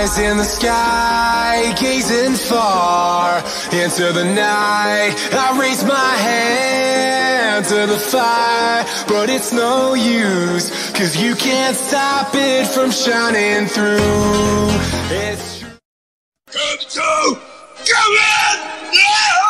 eyes in the sky, gazing far into the night. I raise my hand to the fire, but it's no use, 'cause you can't stop it from shining through. It's true. Come to, come in! Yeah!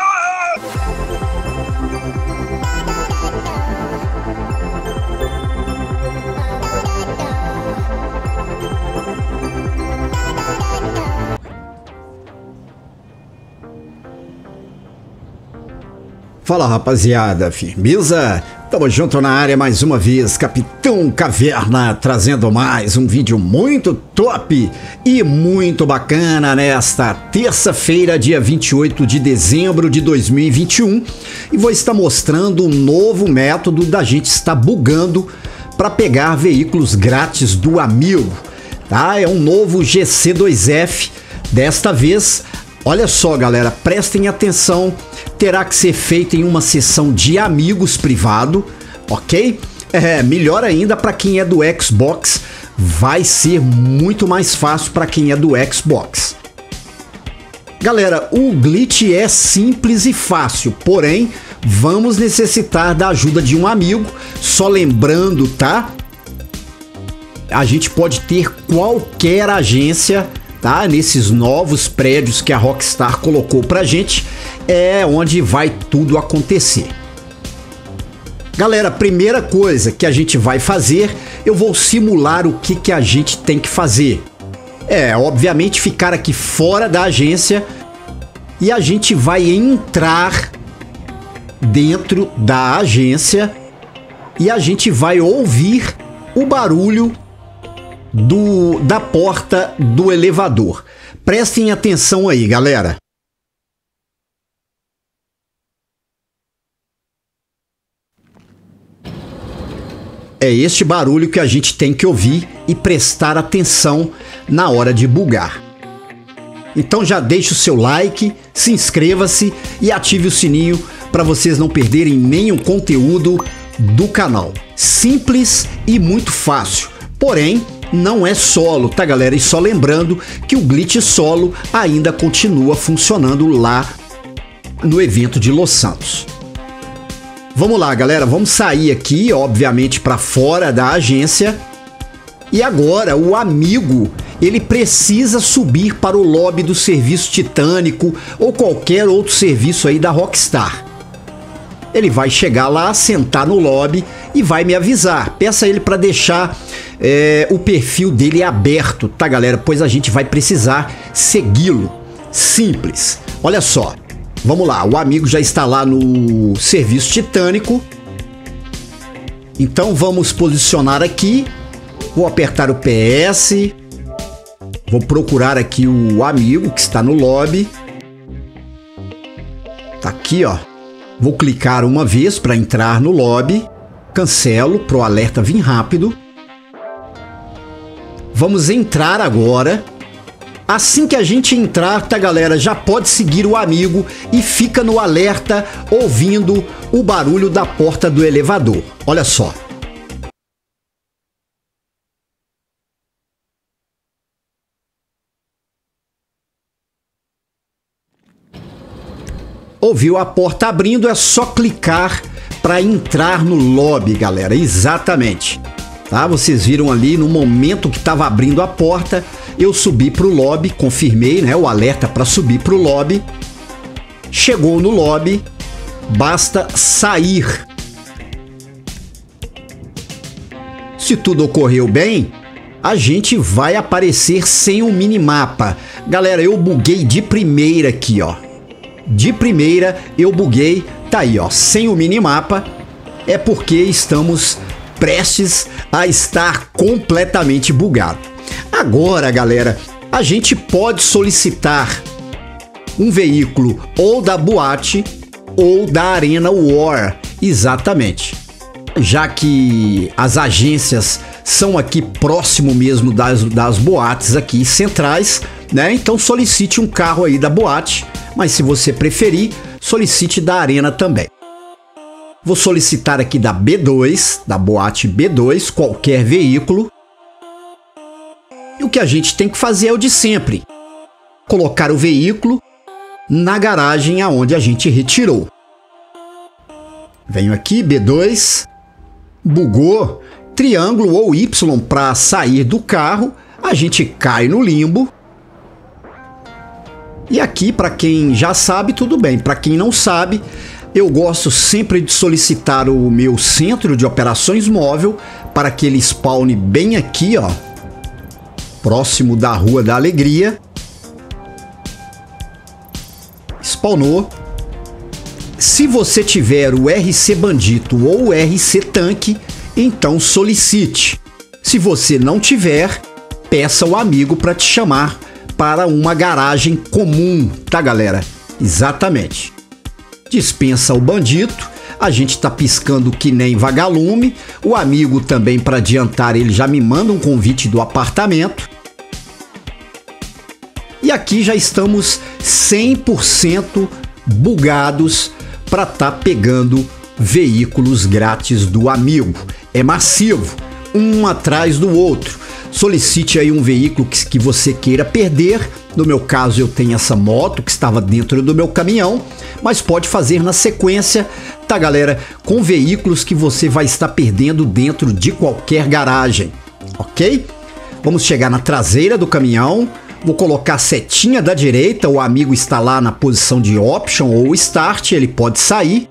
Fala, rapaziada, firmeza? Tamo junto na área mais uma vez, Capitão Caverna, trazendo mais um vídeo muito top e muito bacana nesta terça-feira, dia 28 de dezembro de 2021, e vou estar mostrando um novo método da gente estar bugando para pegar veículos grátis do amigo, tá? É um novo GC2F, desta vez. Olha só, galera, prestem atenção, terá que ser feito em uma sessão de amigos privado, ok? Melhor ainda para quem é do Xbox, vai ser muito mais fácil para quem é do Xbox. Galera, o glitch é simples e fácil, porém, vamos necessitar da ajuda de um amigo, só lembrando, tá? A gente pode ter qualquer agência, tá? Nesses novos prédios que a Rockstar colocou pra gente, é onde vai tudo acontecer. Galera, primeira coisa que a gente vai fazer, eu vou simular o que a gente tem que fazer. Obviamente ficar aqui fora da agência e a gente vai entrar dentro da agência e a gente vai ouvir o barulho da porta do elevador. Prestem atenção aí, galera. É este barulho que a gente tem que ouvir e prestar atenção na hora de bugar. Então já deixe o seu like, se inscreva-se e ative o sininho para vocês não perderem nenhum conteúdo do canal. Simples e muito fácil, porém não é solo, tá, galera? E só lembrando que o glitch solo ainda continua funcionando lá no evento de Los Santos. Vamos lá, galera, vamos sair aqui, obviamente, para fora da agência. E agora o amigo, ele precisa subir para o lobby do serviço Titânico ou qualquer outro serviço aí da Rockstar. Ele vai chegar lá, sentar no lobby e vai me avisar. Peça ele para deixar o perfil dele aberto, tá, galera? Pois a gente vai precisar segui-lo. Simples. Olha só. Vamos lá, o amigo já está lá no serviço Titânico. Então vamos posicionar aqui. Vou apertar o PS. Vou procurar aqui o amigo que está no lobby. Tá aqui, ó. Vou clicar uma vez para entrar no lobby. Cancelo para o alerta vir rápido. Vamos entrar agora. Assim que a gente entrar, tá, galera, já pode seguir o amigo e fica no alerta ouvindo o barulho da porta do elevador. Olha só. Ouviu a porta abrindo, é só clicar para entrar no lobby, galera. Exatamente. Tá? Vocês viram ali no momento que estava abrindo a porta, eu subi para o lobby, confirmei, né, o alerta para subir para o lobby. Chegou no lobby, basta sair. Se tudo ocorreu bem, a gente vai aparecer sem o minimapa. Galera, eu buguei de primeira aqui, ó. De primeira eu buguei, tá aí, ó, sem o minimapa. É porque estamos prestes a estar completamente bugado. Agora, galera, a gente pode solicitar um veículo ou da boate ou da Arena War, exatamente. Já que as agências são aqui próximo mesmo das boates aqui centrais, né? Então solicite um carro aí da boate, mas se você preferir, solicite da Arena também. Vou solicitar aqui da B2, da boate B2, qualquer veículo. E o que a gente tem que fazer é o de sempre: colocar o veículo na garagem aonde a gente retirou. Venho aqui, B2, bugou, triângulo ou Y para sair do carro, a gente cai no limbo. E aqui, para quem já sabe, tudo bem. Para quem não sabe, eu gosto sempre de solicitar o meu centro de operações móvel para que ele spawne bem aqui, ó, próximo da Rua da Alegria. Spawnou. Se você tiver o RC Bandito ou o RC Tanque, então solicite. Se você não tiver, peça o amigo para te chamar para uma garagem comum, tá, galera? Exatamente. Dispensa o bandito, a gente tá piscando que nem vagalume. O amigo também, para adiantar, ele já me manda um convite do apartamento. E aqui já estamos 100% bugados para tá pegando veículos grátis do amigo. É massivo, um atrás do outro. Solicite aí um veículo que você queira perder. No meu caso, eu tenho essa moto que estava dentro do meu caminhão, mas pode fazer na sequência, tá, galera? Com veículos que você vai estar perdendo dentro de qualquer garagem, ok? Vamos chegar na traseira do caminhão. Vou colocar a setinha da direita, o amigo está lá na posição de Option ou Start, ele pode sair.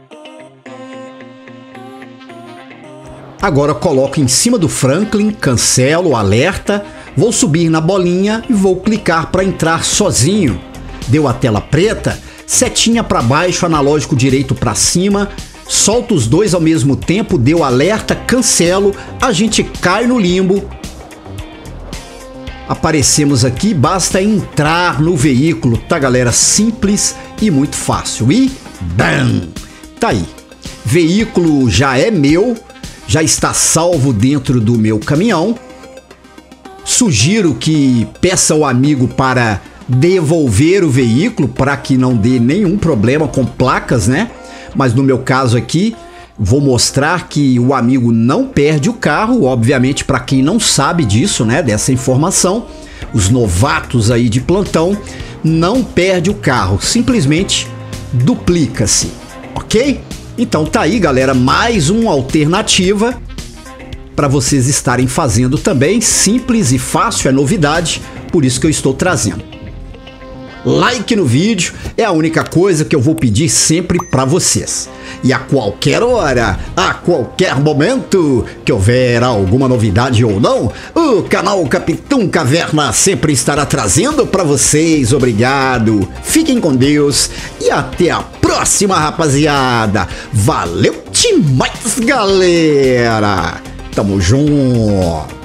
Agora coloco em cima do Franklin, cancelo, alerta, vou subir na bolinha e vou clicar para entrar sozinho. Deu a tela preta, setinha para baixo, analógico direito para cima, solto os dois ao mesmo tempo, deu alerta, cancelo, a gente cai no limbo. Aparecemos aqui, basta entrar no veículo, tá, galera? Simples e muito fácil. E BAM! Tá aí. Veículo já é meu, já está salvo dentro do meu caminhão. Sugiro que peça ao amigo para devolver o veículo para que não dê nenhum problema com placas, né? Mas no meu caso aqui, vou mostrar que o amigo não perde o carro, obviamente, para quem não sabe disso, né, dessa informação, os novatos aí de plantão, não perde o carro, simplesmente duplica-se, ok? Então tá aí, galera, mais uma alternativa para vocês estarem fazendo também, simples e fácil, é novidade, por isso que eu estou trazendo. Like no vídeo é a única coisa que eu vou pedir sempre para vocês. E a qualquer hora, a qualquer momento que houver alguma novidade ou não, o canal Capitão Caverna sempre estará trazendo para vocês. Obrigado, fiquem com Deus e até a próxima, rapaziada. Valeu demais, galera. Tamo junto.